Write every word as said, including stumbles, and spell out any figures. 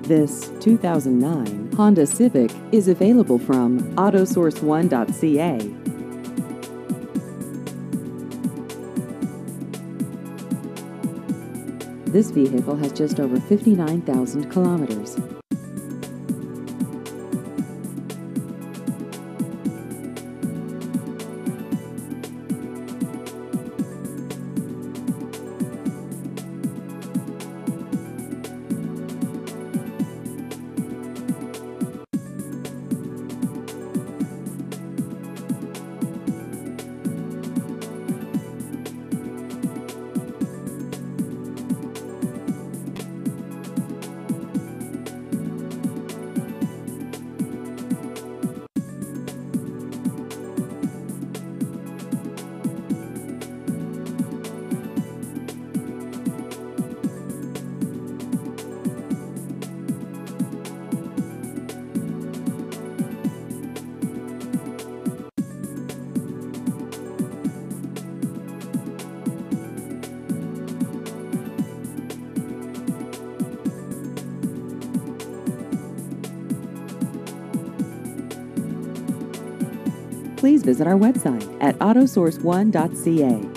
This two thousand nine Honda Civic is available from auto source one dot c a. This vehicle has just over fifty-nine thousand kilometers. Please visit our website at auto source one dot c a.